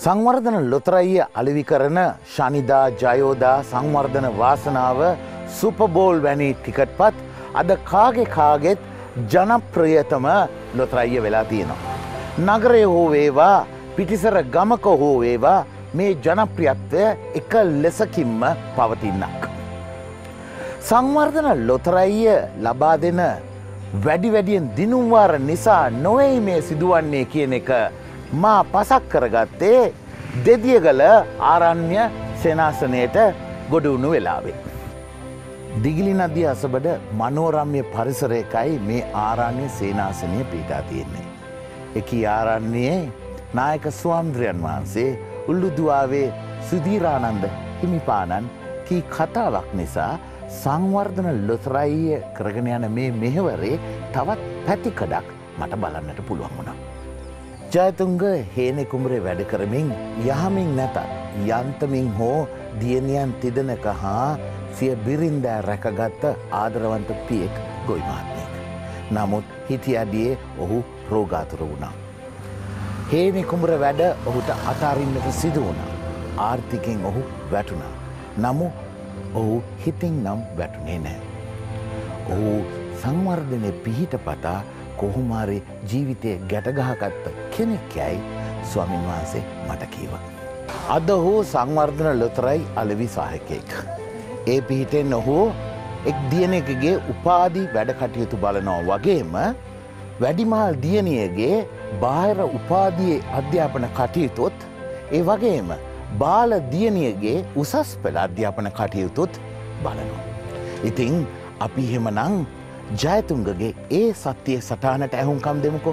සංවර්ධන ලොතරැයිය අලෙවි කරන ශනිදා ජයෝදා සංවර්ධන වාසනාව සුපබෝල් වැනි ටිකට්පත් අද කාගෙත් ජනප්‍රියතම ලොතරැයිය වෙලා තියෙනවා. නගරය හෝ වේවා පිටිසර ගමක හෝ වේවා මේ ජනප්‍රියත්වය එක ලෙසකින්ම පවතින්නක්. සංවර්ධන ලොතරැයිය ලබා දෙන වැඩියෙන් දිනුම්වාර නිසා නොවේ මේ සිදුවන්නේ කියන එක මා පසක් කරගත්තේ දෙදියගල ආරණ්‍ය සේනාසනයට ගොඩ වුණු වෙලාවේ. දිගිලි නදිය අසබඩ මනෝරම්‍ය පරිසරයකයි මේ ආරණ්‍ය සේනාසනය පිහිටා තියෙන්නේ. එකී ආරණ්‍යයේ නායක ස්වාමීන් වහන්සේ උල්ලුදුවාවේ සුධීරානන්ද හිමිපාණන් කී කතාවක් නිසා සංවර්ධන ලොතරැයිය කරගෙන යන මේ මෙහෙවරේ තවත් පැතිකඩක් මට බලන්නට පුළුවන් වුණා. ජයතුංග හේනේ කුඹරේ වැඩ කරමින් යහමින් නැතත් යන්තමින් හෝ දියණියන් තිදෙනක හා සිය බිරින්දෑ රැකගත් ආදරවන්ත පියෙක් ගොවි මහත්මයෙක්. නමුත් හිටියදියේ ඔහු රෝගාතුර වුණා. හේනේ කුඹර වැඩ ඔහුට අතාරින්නට සිදු වුණා. ආර්ථිකයෙන් ඔහු වැටුණා. නමුත් ඔහු හිතින් නම් වැටුනේ නැහැ. ඔහු සංවර්ධනයේ පිහිටපතා කොහොමාරි ජීවිතය ගැටගහගත්ත කෙනෙක් යයි ස්වාමීන් වහන්සේ මට කීවා. අද ඔහු සංවර්ධන ලොතරැයි අලෙවි සහායකයෙක්. ඒ පිහිටෙන් ඔහු එක් දියණියකගේ උපාධි වැඩ කටයුතු බලනවා වගේම වැඩිමහල් දියණියගේ බාහිර උපාධියේ අධ්‍යාපන කටයුතුත් ඒ වගේම බාල දියණියගේ උසස් පෙළ අධ්‍යාපන කටයුතුත් බලනවා. ඉතින් අපි එහෙමනම් ජයතුංගගේ ඒ සත්‍යය සටහනට ඇහුම්කම් දෙමුකෝ.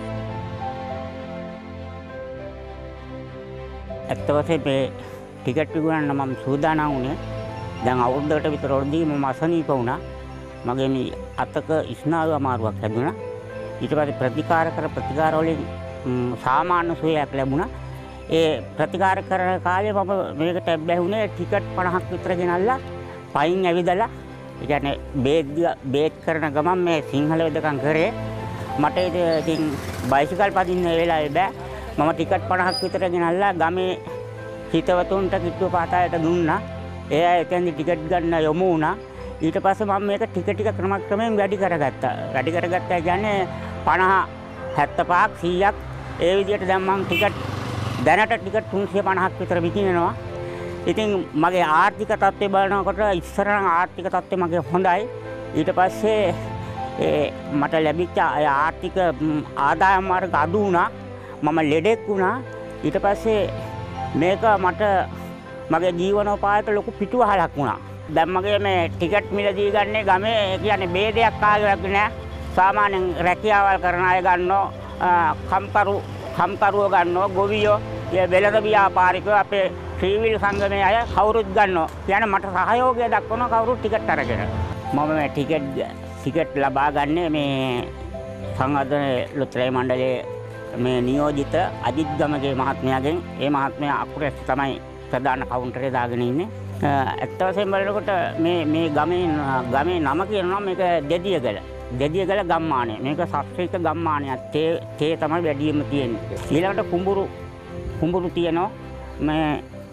ඇත්ත වශයෙන්ම මේ ටිකට් විකුණන්න මම සූදානම් වුණේ දැන් අවුරුද්දකට විතර වරදී මම අසනීප වුණා. මගේ මේ අතක ස්නායු අමාරුවක් ලැබුණා. ඊට පස්සේ ප්‍රතිකාර වලින් සාමාන්‍ය සුවයක් ලැබුණා. ඒ ප්‍රතිකාර කරන කාලේ මම මේකට බැහැුනේ ටිකට් 50ක් විතර ගෙනල්ලා පයින් ඇවිදලා ඒ කියන්නේ බේත් කරන ගමන් මේ සිංහල වෙදකම් කරේ මට ඉතින් බයිසිකල් පදින්න වෙලාවේ බෑ. මම ටිකට් 50ක් විතර ගෙනල්ලා ගමේ හිතවතුන්ට කිට්ටුව පාතාලයට දුන්නා. ඒ අය එතෙන්දි ටිකට් ගන්න යොමු වුණා. ඊට පස්සේ මම මේක ටික ක්‍රමක්‍රමයෙන් වැඩි කරගත්තා. කියන්නේ 50 75ක් 100ක් ඒ විදිහට දැන් මම දැනට ටිකට් 350ක් විතර විකිනනවා. ඉතින් මගේ ආර්ථික තත්ත්වය බලනකොට ඉස්සර නම් ආර්ථික තත්ත්වය මගේ හොඳයි. ඊට පස්සේ මට ලැබිච්ච ආර්ථික ආදායම් මාර්ග අඩු වුණා. මම ලෙඩෙක් වුණා. ඊට පස්සේ මේක මට මගේ ජීවනෝපායට ලොකු පිටුවහලක් වුණා. දැන් මගේ මේ ටිකට් මිලදී ගන්නේ ගමේ කියන්නේ ભેදයක් කාගේවත් නෑ. සාමාන්‍යයෙන් රැකියාවල් කරන අය ගන්නවා කම්කරුවෝ ගන්නවා ගොවියෝ වෙළඳ ව්‍යාපාරිකයෝ අපේ ත්‍රිවිල් සංගමයේ අය කවුරුත් ගන්නවා. කියන්නේ මට සහයෝගය දක්වන කවුරුත් ටිකට් අරගෙන. මම මේ ටිකට් ලබා ගන්නේ මේ සංවර්ධන ලොතරැයි මණ්ඩලයේ මේ නියෝජිත අජිත් ගමගේ මහත්මයාගෙන්. ඒ මහත්මයා අකුරැස් තමයි ප්‍රධාන කවුන්ටරේ දාගෙන ඉන්නේ. ඇත්ත වශයෙන්ම බලනකොට මේ ගමේ නම කියනවා මේක දෙදියගල ගම්මානය. මේක ශාස්ත්‍රීය ගම්මානයක්. තේ තමයි වැඩියෙන්ම තියෙන්නේ. ඊළඟට කුඹුරු තියෙනවා මේ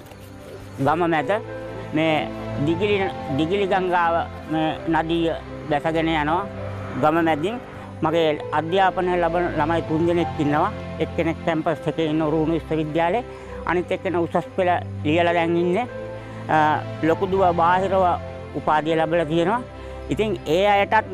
ගම මැද මේ දිගිලි ගංගාව මේ නදිය දැසගෙන යනවා ගම මැදින්. මගේ අධ්‍යාපනය ලබන ළමයි 3 දෙනෙක් ඉන්නවා. එක්කෙනෙක් කැම්පස් එකේ ඉන්න රුහුණු විශ්වවිද්‍යාලේ, අනිත් එක්කෙනා උසස් පෙළ ලියලා දැන් ඉන්නේ. ලොකු දුව බාහිරව උපාධිය ලැබලා තියෙනවා. ඉතින් ඒ අයටත්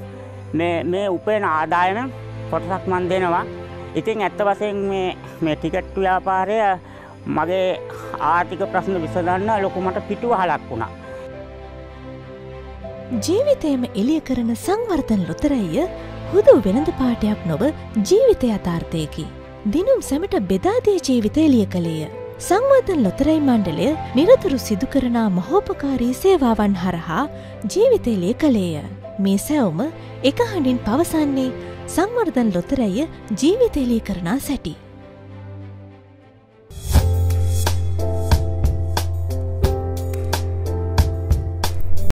මේ උපයන ආදායම කොටසක් මන් දෙනවා. ඉතින් ඇත්ත වශයෙන් මේ ටිකට් ව්‍යාපාරය මගේ ආර්ථික ප්‍රශ්න විසඳන්න ලොකු මට පිටුවහලක් වුණා. ජීවිතයම එළිය කරන සංවර්ධන ලොතරැයිය හුදු වෙළඳ පාඨයක් නොව ජීවිත යථාර්ථයකි. දිනුම් සැමට බෙදා දී ජීවිත එළිය කළේය. සංවර්ධන ලොතරැයි මණ්ඩලය නිරතුරු සිදු කරන මහෝපකාරී සේවාවන් හරහා ජීවිත එළිය කළේය. මේ සැවොම එක හඬින් පවසන්නේ සංවර්ධන ලොතරැයිය ජීවිත එළිය කරනා සැටි.